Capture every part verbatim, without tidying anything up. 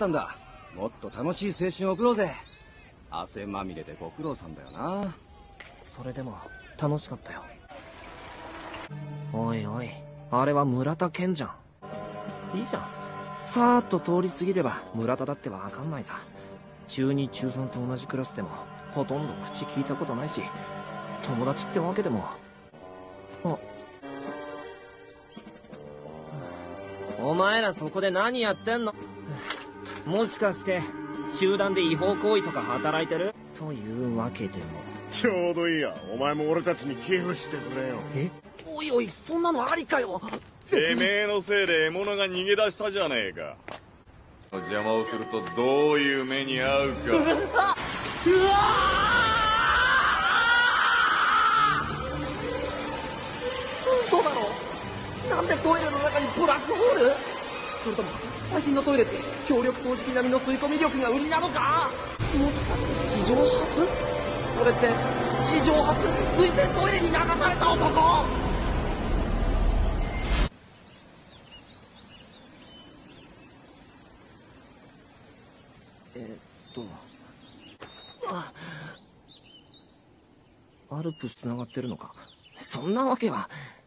ったんだ。もっと楽しい青春を送ろうぜ。汗まみれでご苦労さんだよな。 それでも楽しかったよ。おいおい、あれは村田健じゃん。いいじゃん、さーっと通り過ぎれば村田だってわかんないさ。中に中さんと同じクラスでもほとんど口聞いたことないし、友達ってわけでも。あ、お前らそこで何やってんの？もしかして集団で違法行為とか働いてる？というわけでも。 ちょうどいいや、お前も俺たちに寄付してくれよ。 え、おいおい、そんなのありかよ。 てめえのせいで獲物が逃げ出したじゃねえか。邪魔をするとどういう目に遭うか。うわ嘘だろ。なんでトイレの中にブラックホール？それとも最近のトイレって強力掃除機並みの吸い込み力が売りなのか？もしかして史上初？これって史上初水洗トイレに流された男？えー、っとあアルプス繋がってるのか？そんなわけは。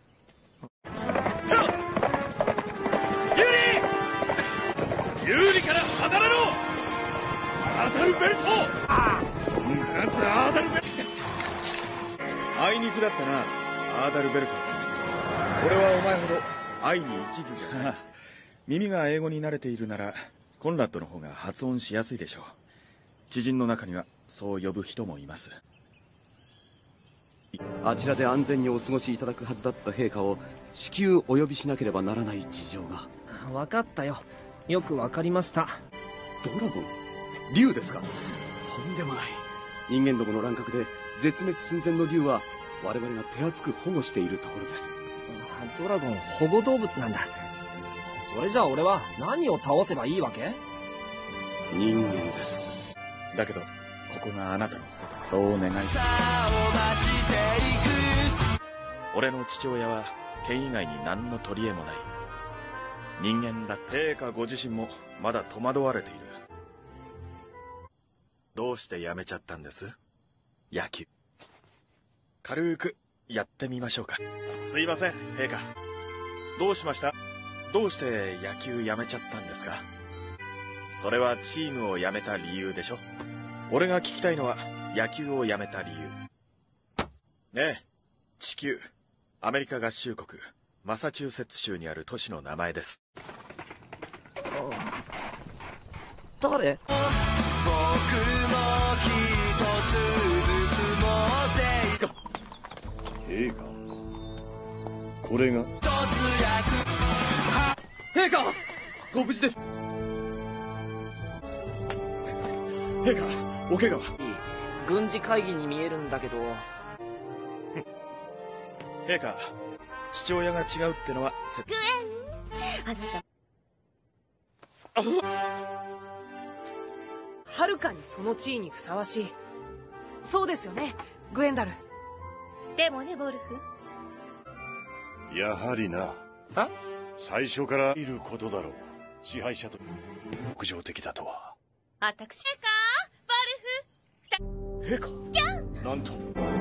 有利から離れろ！アダルベルト！ああ、そんなやつアダルベルト！あいにくだったな、アーダルベルト。俺はお前ほど愛に一途じゃない。耳が英語に慣れているならコンラッドの方が発音しやすいでしょう。知人の中にはそう呼ぶ人もいます。 あちらで安全にお過ごしいただくはずだった陛下を至急お呼びしなければならない事情が。 分かったよ、よくわかりました。 ドラゴン？竜ですか？とんでもない。人間どもの乱獲で絶滅寸前の竜は我々が手厚く保護しているところです。 ドラゴン保護動物なんだ。それじゃあ俺は何を倒せばいいわけ？ 人間です。 だけどここがあなたの世界、そう願いたい。俺の父親は剣以外に何の取り柄もない人間だった。陛下ご自身もまだ戸惑われている。どうしてやめちゃったんです？野球。軽くやってみましょうか。すいません陛下、どうしました？どうして野球やめちゃったんですか？それはチームを辞めた理由でしょ。俺が聞きたいのは野球をやめた理由。ねえ、地球アメリカ合衆国マサチューセッツ州にある都市の名前です。 誰？ 僕も一つずつ持って陛下、これが陛下、ご無事です。 陛下、お怪我は？ 軍事会議に見えるんだけど。 陛下、父親が違うってのはせグエン、あなたはるかにその地位にふさわしい。そうですよね、グエンダル。 でもね、ボルフ。 やはりな。 あ？ 最初からいることだろう。支配者と屋上的だとは。 私かボルフ。 陛下、なんと。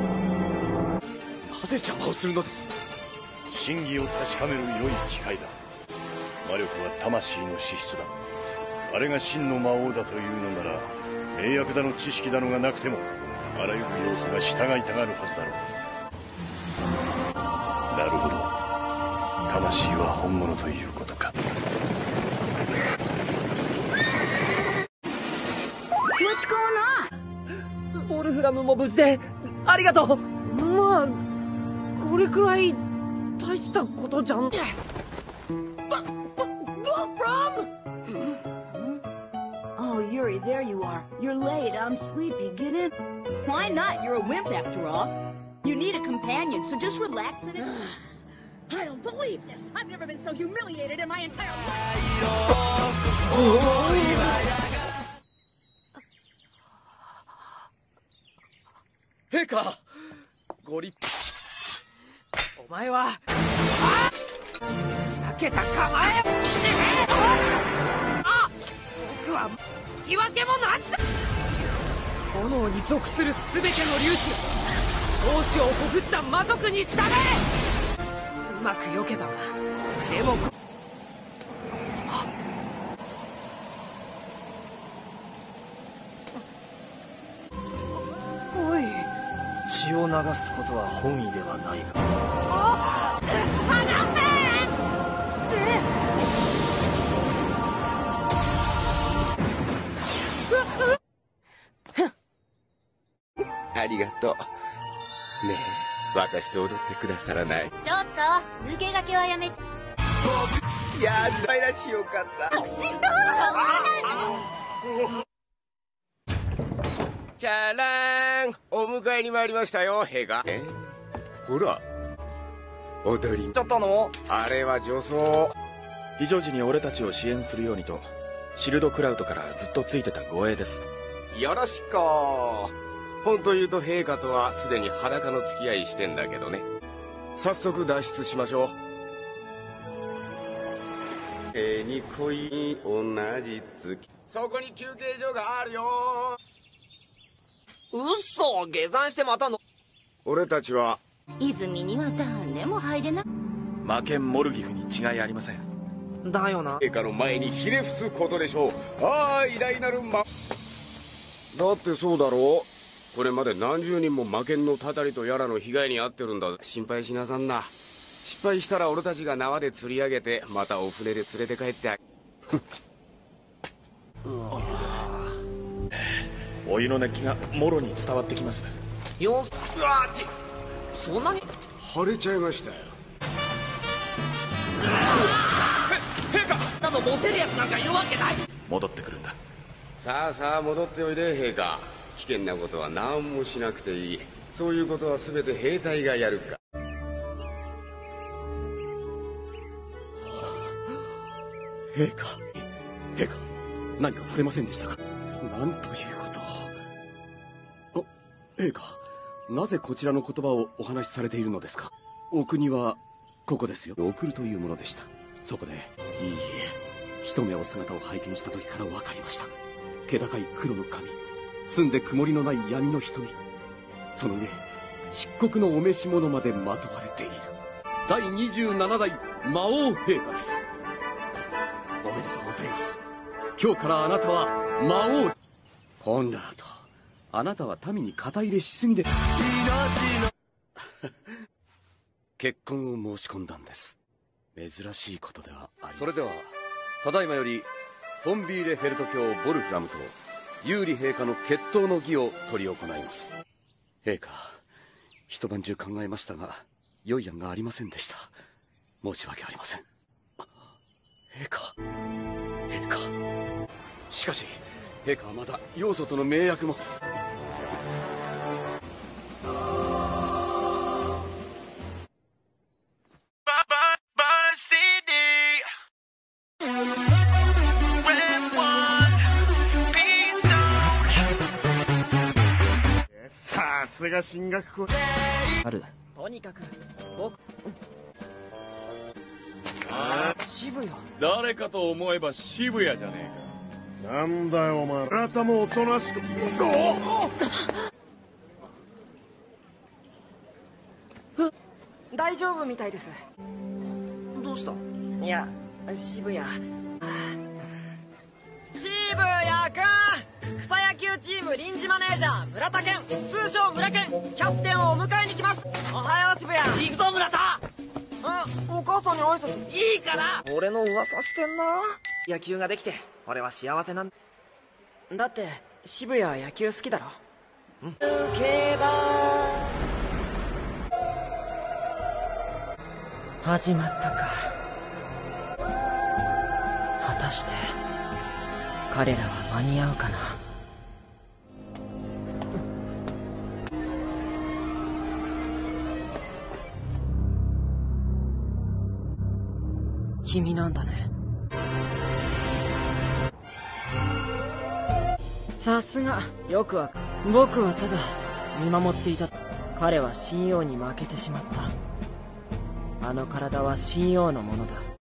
なぜ邪魔をするのです？ 真偽を確かめる良い機会だ。魔力は魂の資質だ。あれが真の魔王だというのなら、名薬だの知識だのがなくてもあらゆる要素が従いたがるはずだろう。なるほど、魂は本物ということか。 What's going on？ ボルフラムも無事でありがとう。まあこれくらい大したことじゃん。 Oh, Yuri, there you are. You're late. I'm sleepy. Get in. Why not? You're a wimp after all. You need a companion, so just relax and... I don't believe this. I've never been so humiliated in my entire life. 陛下、ご立お前はふざけた構え。あ、僕は引き分けもなしだ。炎に属する全ての粒子を闘志をほぐった魔族に従え。うまく避けたわ。でもおい、 血を流すことは本意ではないが。 離せ。 ありがとう。ねえ、私と踊ってくださらない？ ちょっと抜け駆けはやめて。 いやー、可愛らしいよかった。 握手とチャラーン、お迎えに参りましたよ、陛下。え、ほら、踊りちょっとのあれは女装。 非常時に俺たちを支援するようにとシルドクラウドからずっとついてた護衛です。 よろしく。本当言うと陛下とはすでに裸の付き合いしてんだけどね。早速脱出しましょう。絵に恋同じ月、そこに休憩所があるよ。 うっそ、下山してまたの。 俺たちは泉には誰も入れない。 魔剣モルギフに違いありません。 だよな。 陛下の前にひれ伏すことでしょう。ああ、偉大なる魔。だってそうだろう。これまで何十人も魔剣のたたりとやらの被害に遭ってるんだ。心配しなさんな。失敗したら俺たちが縄で釣り上げてまたお船で連れて帰ってあお湯の熱気がもろに伝わってきます。 ようわっち、そんなに腫れちゃいましたよ。 などモテるやつなんかいるわけない。 戻ってくるんだ。 さあさあ戻っておいで陛下。危険なことは何もしなくていい。そういうことは全て兵隊がやるか。 陛下、陛下、何かされませんでしたか？なんということを。お、陛下、なぜこちらの言葉をお話しされているのですか？お国はここですよ。送るというものでした。そこで、いいえ、一目お姿を拝見した時から分かりました。気高い黒の髪、澄んで曇りのない闇の瞳、その上漆黒のお召し物までまとわれているだいにじゅうななだい魔王陛下です。おめでとうございます。今日からあなたは魔王。コンラード、あなたは民に肩入れしすぎで結婚を申し込んだんです。珍しいことではありません。それではただいまよりフォンビーレ・ヘルト卿ボルフラムと有利陛下の決闘の儀を執り行います。陛下、一晩中考えましたが良い案がありませんでした。申し訳ありません。陛下、陛下。しかし陛下はまだ要素との盟約も。 さすが進学校ある。 とにかく僕渋谷。 誰かと思えば渋谷じゃねえか。なんだよお前、あなたもおとなしく。 大丈夫みたいです。 どうした？ いや、渋谷。渋谷くん、草野球チーム臨時マネージャー村田健、通称村健、キャプテンをお迎えに来ました。おはよう渋谷。 行くぞ村田。 お母さんに挨拶。 いいから。俺の噂してんな。野球ができて俺は幸せなんだって。渋谷野球好きだろ。うん。競馬始まったか。果たして彼らは間に合うかな。君なんだね。さすが。よくは僕はただ見守っていた。彼は神王に負けてしまった。あの体は神王のものだ。